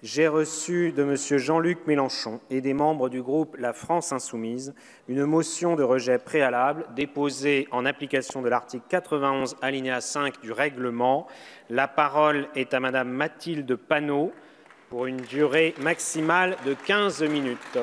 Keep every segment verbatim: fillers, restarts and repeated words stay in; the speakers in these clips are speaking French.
J'ai reçu de M. Jean-Luc Mélenchon et des membres du groupe La France Insoumise une motion de rejet préalable déposée en application de l'article quatre-vingt-onze alinéa cinq du règlement. La parole est à Madame Mathilde Panot pour une durée maximale de quinze minutes.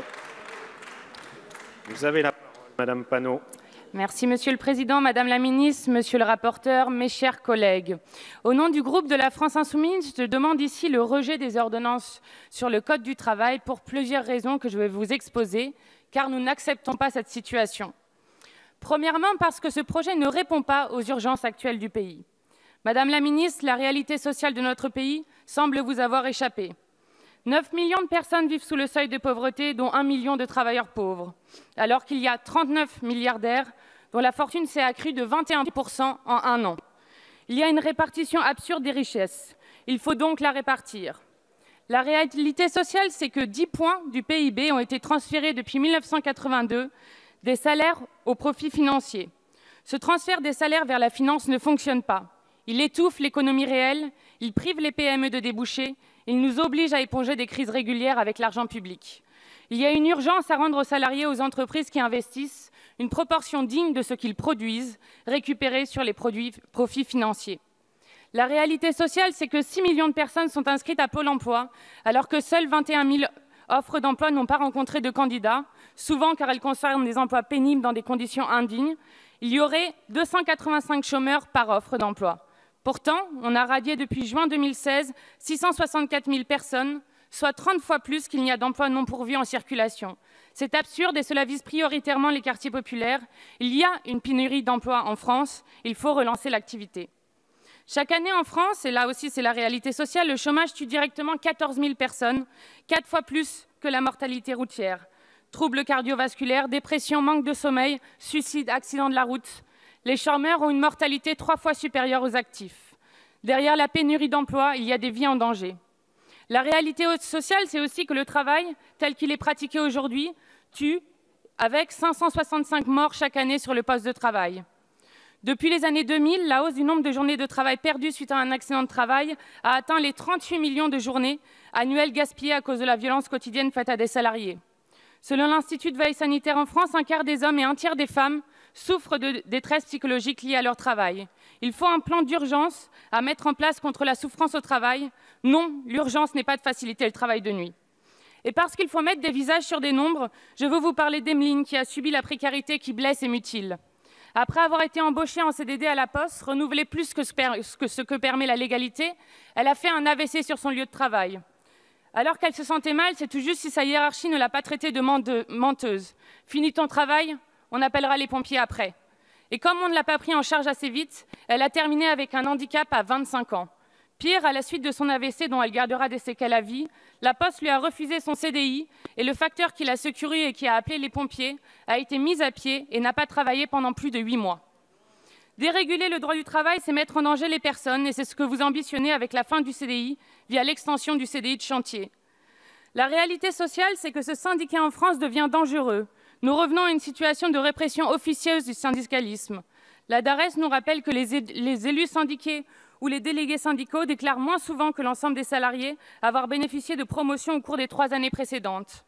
Vous avez la parole, Madame Panot. Merci, Monsieur le Président, Madame la Ministre, Monsieur le rapporteur, mes chers collègues. Au nom du groupe de la France Insoumise, je demande ici le rejet des ordonnances sur le Code du travail pour plusieurs raisons que je vais vous exposer, car nous n'acceptons pas cette situation. Premièrement, parce que ce projet ne répond pas aux urgences actuelles du pays. Madame la Ministre, la réalité sociale de notre pays semble vous avoir échappé. neuf millions de personnes vivent sous le seuil de pauvreté, dont un million de travailleurs pauvres, alors qu'il y a trente-neuf milliardaires dont la fortune s'est accrue de vingt et un pour cent en un an. Il y a une répartition absurde des richesses. Il faut donc la répartir. La réalité sociale, c'est que dix points du P I B ont été transférés depuis mille neuf cent quatre-vingt-deux des salaires aux profits financiers. Ce transfert des salaires vers la finance ne fonctionne pas. Il étouffe l'économie réelle, il prive les P M E de débouchés, il nous oblige à éponger des crises régulières avec l'argent public. Il y a une urgence à rendre aux salariés et aux entreprises qui investissent une proportion digne de ce qu'ils produisent, récupérée sur les produits, profits financiers. La réalité sociale, c'est que six millions de personnes sont inscrites à Pôle emploi, alors que seules vingt et un mille offres d'emploi n'ont pas rencontré de candidats, souvent car elles concernent des emplois pénibles dans des conditions indignes. Il y aurait deux cent quatre-vingt-cinq chômeurs par offre d'emploi. Pourtant, on a radié depuis juin deux mille seize six cent soixante-quatre mille personnes, soit trente fois plus qu'il n'y a d'emplois non pourvus en circulation. C'est absurde et cela vise prioritairement les quartiers populaires. Il y a une pénurie d'emplois en France, il faut relancer l'activité. Chaque année en France, et là aussi c'est la réalité sociale, le chômage tue directement quatorze mille personnes, quatre fois plus que la mortalité routière. Troubles cardiovasculaires, dépression, manque de sommeil, suicide, accident de la route. Les chômeurs ont une mortalité trois fois supérieure aux actifs. Derrière la pénurie d'emploi, il y a des vies en danger. La réalité sociale, c'est aussi que le travail, tel qu'il est pratiqué aujourd'hui, tue avec cinq cent soixante-cinq morts chaque année sur le poste de travail. Depuis les années deux mille, la hausse du nombre de journées de travail perdues suite à un accident de travail a atteint les trente-huit millions de journées annuelles gaspillées à cause de la violence quotidienne faite à des salariés. Selon l'Institut de veille sanitaire en France, un quart des hommes et un tiers des femmes souffrent de détresse psychologique liée à leur travail. Il faut un plan d'urgence à mettre en place contre la souffrance au travail. Non, l'urgence n'est pas de faciliter le travail de nuit. Et parce qu'il faut mettre des visages sur des nombres, je veux vous parler d'Emeline qui a subi la précarité qui blesse et mutile. Après avoir été embauchée en C D D à la Poste, renouvelée plus que ce que permet la légalité, elle a fait un A V C sur son lieu de travail. Alors qu'elle se sentait mal, c'est tout juste si sa hiérarchie ne l'a pas traitée de menteuse. Finis ton travail, on appellera les pompiers après. Et comme on ne l'a pas pris en charge assez vite, elle a terminé avec un handicap à vingt-cinq ans. Pire, à la suite de son A V C dont elle gardera des séquelles à vie, la Poste lui a refusé son C D I et le facteur qui l'a secouru et qui a appelé les pompiers a été mis à pied et n'a pas travaillé pendant plus de huit mois. Déréguler le droit du travail, c'est mettre en danger les personnes et c'est ce que vous ambitionnez avec la fin du C D I via l'extension du C D I de chantier. La réalité sociale, c'est que se syndiquer en France devient dangereux. Nous revenons à une situation de répression officieuse du syndicalisme. La DARES nous rappelle que les, les élus syndiqués ou les délégués syndicaux déclarent moins souvent que l'ensemble des salariés avoir bénéficié de promotions au cours des trois années précédentes.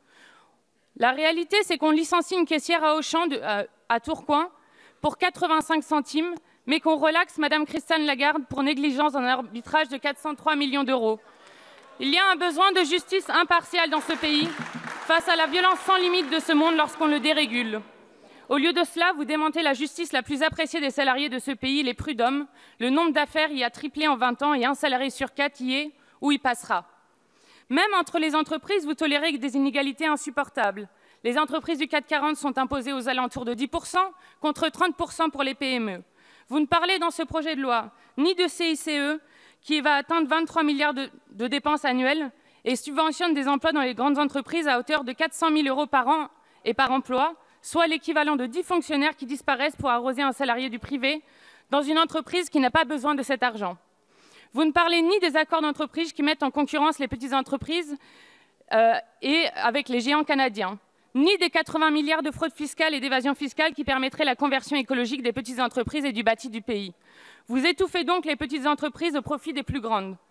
La réalité, c'est qu'on licencie une caissière à Auchan de, à, à Tourcoing pour quatre-vingt-cinq centimes, mais qu'on relaxe Madame Christine Lagarde pour négligence dans un arbitrage de quatre cent trois millions d'euros. Il y a un besoin de justice impartiale dans ce pays face à la violence sans limite de ce monde lorsqu'on le dérégule. Au lieu de cela, vous démentez la justice la plus appréciée des salariés de ce pays, les prud'hommes. Le nombre d'affaires y a triplé en vingt ans et un salarié sur quatre y est ou y passera. Même entre les entreprises, vous tolérez des inégalités insupportables. Les entreprises du CAC quarante sont imposées aux alentours de dix pour cent contre trente pour cent pour les P M E. Vous ne parlez dans ce projet de loi ni de C I C E, qui va atteindre vingt-trois milliards de, de dépenses annuelles et subventionne des emplois dans les grandes entreprises à hauteur de quatre cent mille euros par an et par emploi, soit l'équivalent de dix fonctionnaires qui disparaissent pour arroser un salarié du privé dans une entreprise qui n'a pas besoin de cet argent. Vous ne parlez ni des accords d'entreprise qui mettent en concurrence les petites entreprises euh, et avec les géants canadiens, ni des quatre-vingts milliards de fraude fiscale et d'évasion fiscale qui permettraient la conversion écologique des petites entreprises et du bâti du pays. Vous étouffez donc les petites entreprises au profit des plus grandes.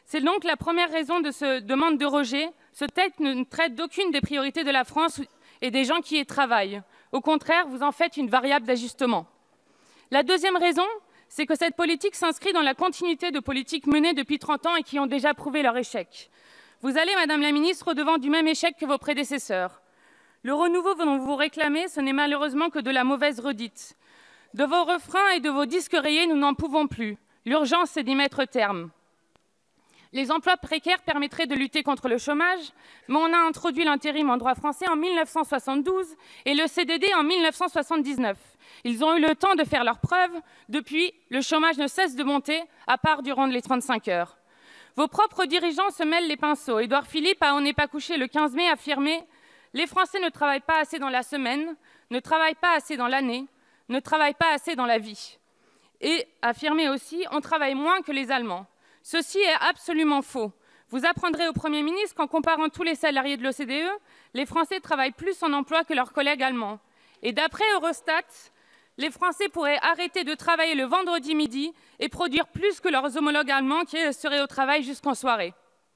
C'est donc la première raison de ce demande de rejet. Ce texte ne traite d'aucune des priorités de la France et des gens qui y travaillent. Au contraire, vous en faites une variable d'ajustement. La deuxième raison, c'est que cette politique s'inscrit dans la continuité de politiques menées depuis trente ans et qui ont déjà prouvé leur échec. Vous allez, Madame la Ministre, au-devant du même échec que vos prédécesseurs. Le renouveau dont vous réclamez, ce n'est malheureusement que de la mauvaise redite. De vos refrains et de vos disques rayés, nous n'en pouvons plus. L'urgence, c'est d'y mettre terme. Les emplois précaires permettraient de lutter contre le chômage, mais on a introduit l'intérim en droit français en mille neuf cent soixante-douze et le C D D en mille neuf cent soixante-dix-neuf. Ils ont eu le temps de faire leurs preuves. Depuis, le chômage ne cesse de monter, à part durant les trente-cinq heures. Vos propres dirigeants se mêlent les pinceaux. Édouard Philippe, à On n'est pas couché le quinze mai, affirmait « Les Français ne travaillent pas assez dans la semaine, ne travaillent pas assez dans l'année, ne travaillent pas assez dans la vie. » Et affirmait aussi « On travaille moins que les Allemands. » Ceci est absolument faux. Vous apprendrez au Premier ministre qu'en comparant tous les salariés de l'O C D E, les Français travaillent plus en emploi que leurs collègues allemands. Et d'après Eurostat, les Français pourraient arrêter de travailler le vendredi midi et produire plus que leurs homologues allemands qui seraient au travail jusqu'en soirée.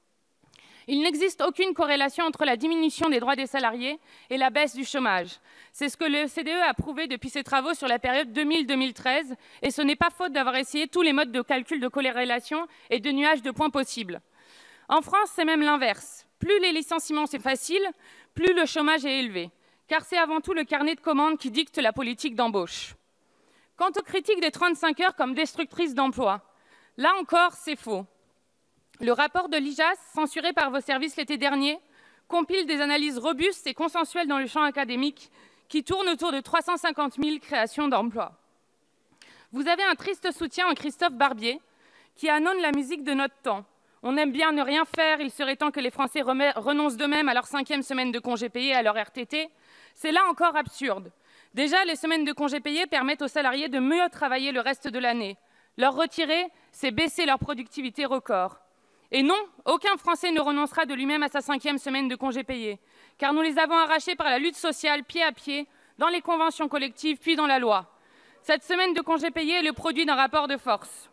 Il n'existe aucune corrélation entre la diminution des droits des salariés et la baisse du chômage. C'est ce que l'O C D E a prouvé depuis ses travaux sur la période deux mille à deux mille treize, et ce n'est pas faute d'avoir essayé tous les modes de calcul de corrélation et de nuages de points possibles. En France, c'est même l'inverse. Plus les licenciements sont faciles, plus le chômage est élevé, car c'est avant tout le carnet de commandes qui dicte la politique d'embauche. Quant aux critiques des trente-cinq heures comme destructrices d'emplois, là encore, c'est faux. Le rapport de l'I J A S, censuré par vos services l'été dernier, compile des analyses robustes et consensuelles dans le champ académique qui tournent autour de trois cent cinquante mille créations d'emplois. Vous avez un triste soutien en Christophe Barbier, qui annonce la musique de notre temps. On aime bien ne rien faire, il serait temps que les Français renoncent d'eux-mêmes à leur cinquième semaine de congés payés, à leur R T T. C'est là encore absurde. Déjà, les semaines de congés payés permettent aux salariés de mieux travailler le reste de l'année. Leur retirer, c'est baisser leur productivité record. Et non, aucun Français ne renoncera de lui-même à sa cinquième semaine de congés payés, car nous les avons arrachés par la lutte sociale, pied à pied, dans les conventions collectives, puis dans la loi. Cette semaine de congés payés est le produit d'un rapport de force.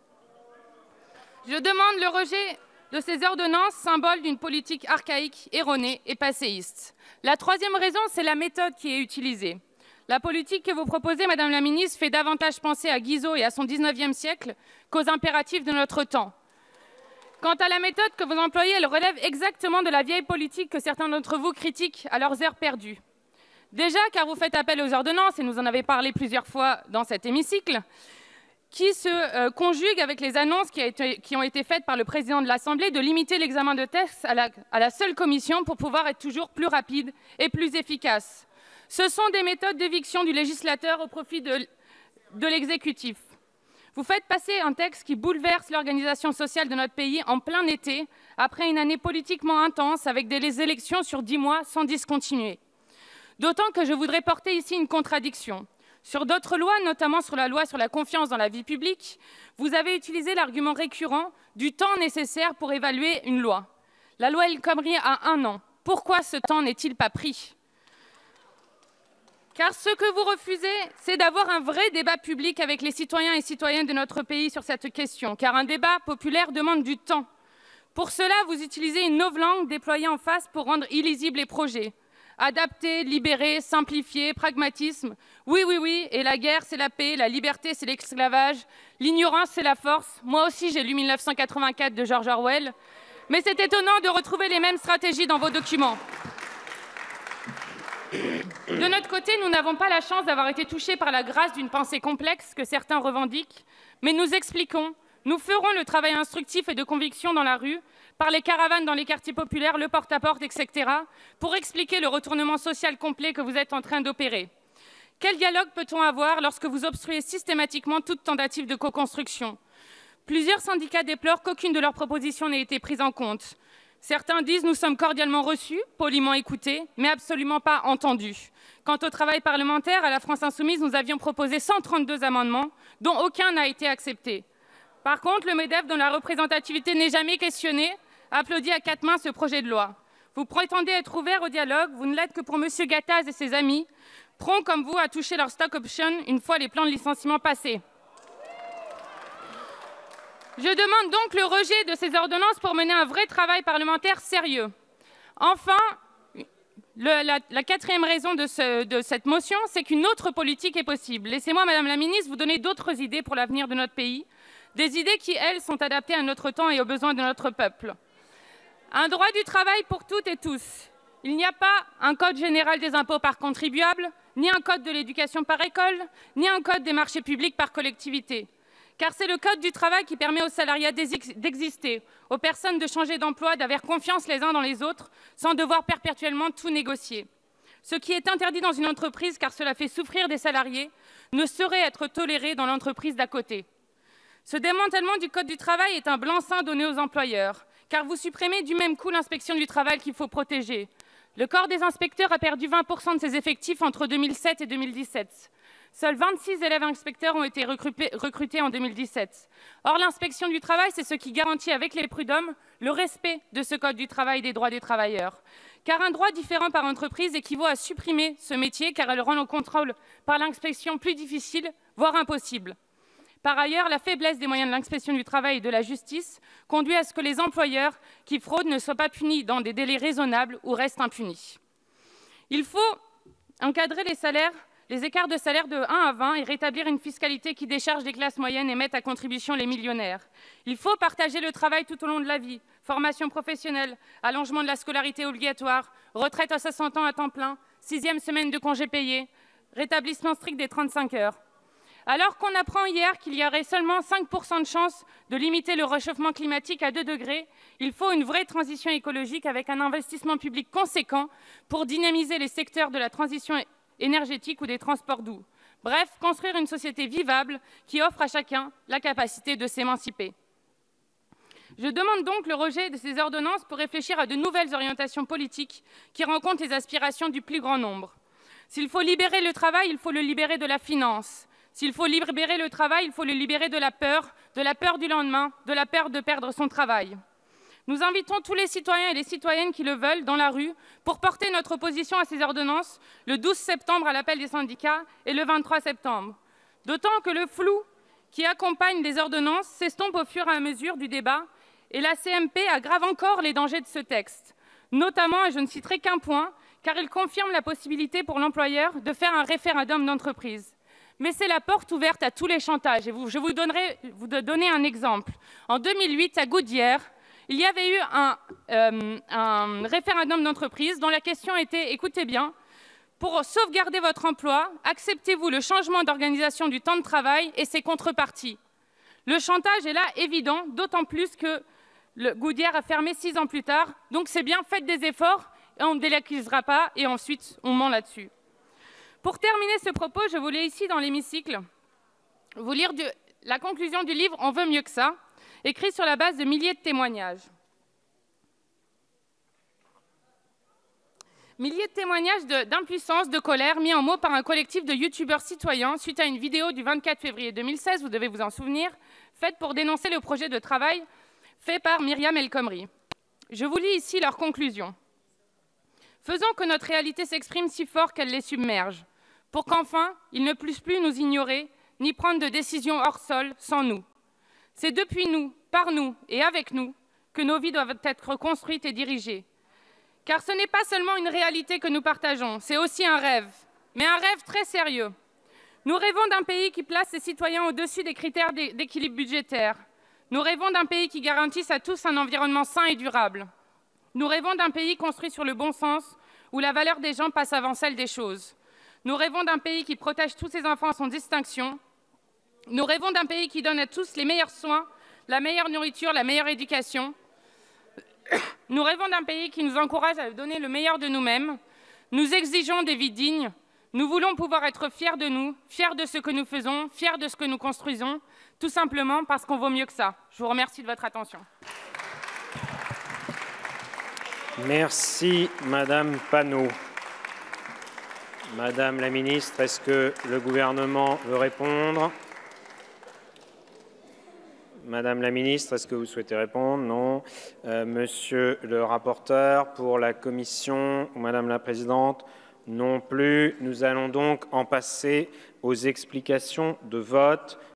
Je demande le rejet de ces ordonnances, symbole d'une politique archaïque, erronée et passéiste. La troisième raison, c'est la méthode qui est utilisée. La politique que vous proposez, Madame la Ministre, fait davantage penser à Guizot et à son dix-neuvième siècle qu'aux impératifs de notre temps. Quant à la méthode que vous employez, elle relève exactement de la vieille politique que certains d'entre vous critiquent à leurs heures perdues. Déjà, car vous faites appel aux ordonnances, et nous en avons parlé plusieurs fois dans cet hémicycle, qui se euh, conjuguent avec les annonces qui, a été, qui ont été faites par le président de l'Assemblée de limiter l'examen de textes à la, à la seule commission pour pouvoir être toujours plus rapide et plus efficace. Ce sont des méthodes d'éviction du législateur au profit de, de l'exécutif. Vous faites passer un texte qui bouleverse l'organisation sociale de notre pays en plein été, après une année politiquement intense, avec des élections sur dix mois sans discontinuer. D'autant que je voudrais porter ici une contradiction. Sur d'autres lois, notamment sur la loi sur la confiance dans la vie publique, vous avez utilisé l'argument récurrent du temps nécessaire pour évaluer une loi. La loi El Khomri a un an. Pourquoi ce temps n'est-il pas pris ? Car ce que vous refusez, c'est d'avoir un vrai débat public avec les citoyens et citoyennes de notre pays sur cette question, car un débat populaire demande du temps. Pour cela, vous utilisez une novlangue déployée en face pour rendre illisibles les projets. Adapter, libérer, simplifier, pragmatisme. Oui, oui, oui, et la guerre, c'est la paix, la liberté, c'est l'esclavage, l'ignorance, c'est la force. Moi aussi, j'ai lu mille neuf cent quatre-vingt-quatre de George Orwell, mais c'est étonnant de retrouver les mêmes stratégies dans vos documents. De notre côté, nous n'avons pas la chance d'avoir été touchés par la grâce d'une pensée complexe que certains revendiquent, mais nous expliquons, nous ferons le travail instructif et de conviction dans la rue, par les caravanes dans les quartiers populaires, le porte-à-porte, et cetera, pour expliquer le retournement social complet que vous êtes en train d'opérer. Quel dialogue peut-on avoir lorsque vous obstruez systématiquement toute tentative de co-construction ? Plusieurs syndicats déplorent qu'aucune de leurs propositions n'ait été prise en compte. Certains disent « nous sommes cordialement reçus, poliment écoutés, mais absolument pas entendus ». Quant au travail parlementaire, à la France Insoumise, nous avions proposé cent trente-deux amendements, dont aucun n'a été accepté. Par contre, le MEDEF, dont la représentativité n'est jamais questionnée, applaudit à quatre mains ce projet de loi. Vous prétendez être ouvert au dialogue, vous ne l'êtes que pour M. Gattaz et ses amis, prompts comme vous à toucher leur stock option une fois les plans de licenciement passés. Je demande donc le rejet de ces ordonnances pour mener un vrai travail parlementaire sérieux. Enfin, le, la, la quatrième raison de, ce, de cette motion, c'est qu'une autre politique est possible. Laissez-moi, Madame la Ministre, vous donner d'autres idées pour l'avenir de notre pays, des idées qui, elles, sont adaptées à notre temps et aux besoins de notre peuple. Un droit du travail pour toutes et tous. Il n'y a pas un code général des impôts par contribuable, ni un code de l'éducation par école, ni un code des marchés publics par collectivité. Car c'est le code du travail qui permet aux salariés d'exister, aux personnes de changer d'emploi, d'avoir confiance les uns dans les autres, sans devoir perpétuellement tout négocier. Ce qui est interdit dans une entreprise, car cela fait souffrir des salariés, ne saurait être toléré dans l'entreprise d'à côté. Ce démantèlement du code du travail est un blanc-seing donné aux employeurs, car vous supprimez du même coup l'inspection du travail qu'il faut protéger. Le corps des inspecteurs a perdu vingt pour cent de ses effectifs entre deux mille sept et deux mille dix-sept. Seuls vingt-six élèves inspecteurs ont été recrutés en deux mille dix-sept. Or, l'inspection du travail, c'est ce qui garantit avec les prud'hommes le respect de ce code du travail et des droits des travailleurs. Car un droit différent par entreprise équivaut à supprimer ce métier, car elle rend le contrôle par l'inspection plus difficile, voire impossible. Par ailleurs, la faiblesse des moyens de l'inspection du travail et de la justice conduit à ce que les employeurs qui fraudent ne soient pas punis dans des délais raisonnables ou restent impunis. Il faut encadrer les salaires, les écarts de salaire de un à vingt et rétablir une fiscalité qui décharge les classes moyennes et mette à contribution les millionnaires. Il faut partager le travail tout au long de la vie, formation professionnelle, allongement de la scolarité obligatoire, retraite à soixante ans à temps plein, sixième semaine de congés payés, rétablissement strict des trente-cinq heures. Alors qu'on apprend hier qu'il y aurait seulement cinq pour cent de chances de limiter le réchauffement climatique à deux degrés, il faut une vraie transition écologique avec un investissement public conséquent pour dynamiser les secteurs de la transition énergétique ou des transports doux. Bref, construire une société vivable qui offre à chacun la capacité de s'émanciper. Je demande donc le rejet de ces ordonnances pour réfléchir à de nouvelles orientations politiques qui rencontrent les aspirations du plus grand nombre. S'il faut libérer le travail, il faut le libérer de la finance. S'il faut libérer le travail, il faut le libérer de la peur, de la peur du lendemain, de la peur de perdre son travail. Nous invitons tous les citoyens et les citoyennes qui le veulent dans la rue pour porter notre opposition à ces ordonnances le douze septembre à l'appel des syndicats et le vingt-trois septembre. D'autant que le flou qui accompagne les ordonnances s'estompe au fur et à mesure du débat et la C M P aggrave encore les dangers de ce texte. Notamment, et je ne citerai qu'un point, car il confirme la possibilité pour l'employeur de faire un référendum d'entreprise. Mais c'est la porte ouverte à tous les chantages. Et vous, je vous donnerai vous donner un exemple. En deux mille huit, à Goodyear, il y avait eu un, euh, un référendum d'entreprise dont la question était, écoutez bien, pour sauvegarder votre emploi, acceptez-vous le changement d'organisation du temps de travail et ses contreparties? Le chantage est là évident, d'autant plus que le Goodyear a fermé six ans plus tard. Donc c'est bien, faites des efforts et on ne délaquisera pas et ensuite on ment là-dessus. Pour terminer ce propos, je voulais ici dans l'hémicycle vous lire du, la conclusion du livre « On veut mieux que ça », écrit sur la base de milliers de témoignages. Milliers de témoignages d'impuissance, de, de colère, mis en mots par un collectif de youtubeurs citoyens suite à une vidéo du vingt-quatre février deux mille seize, vous devez vous en souvenir, faite pour dénoncer le projet de travail fait par Myriam El Khomri. Je vous lis ici leur conclusion. Faisons que notre réalité s'exprime si fort qu'elle les submerge, pour qu'enfin, ils ne puissent plus nous ignorer, ni prendre de décisions hors sol sans nous. C'est depuis nous, par nous et avec nous, que nos vies doivent être construites et dirigées. Car ce n'est pas seulement une réalité que nous partageons, c'est aussi un rêve, mais un rêve très sérieux. Nous rêvons d'un pays qui place ses citoyens au-dessus des critères d'équilibre budgétaire. Nous rêvons d'un pays qui garantisse à tous un environnement sain et durable. Nous rêvons d'un pays construit sur le bon sens, où la valeur des gens passe avant celle des choses. Nous rêvons d'un pays qui protège tous ses enfants sans distinction. Nous rêvons d'un pays qui donne à tous les meilleurs soins, la meilleure nourriture, la meilleure éducation. Nous rêvons d'un pays qui nous encourage à donner le meilleur de nous-mêmes. Nous exigeons des vies dignes. Nous voulons pouvoir être fiers de nous, fiers de ce que nous faisons, fiers de ce que nous construisons, tout simplement parce qu'on vaut mieux que ça. Je vous remercie de votre attention. Merci, Madame Panot. Madame la ministre, est-ce que le gouvernement veut répondre? Madame la ministre, est-ce que vous souhaitez répondre? Non. Euh, monsieur le rapporteur, pour la commission, ou Madame la présidente? Non plus. Nous allons donc en passer aux explications de vote.